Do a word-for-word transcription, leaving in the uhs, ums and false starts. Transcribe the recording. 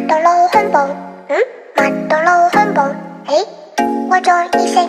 到老恐怖，嗯，慢到老恐怖，誒，我在意識。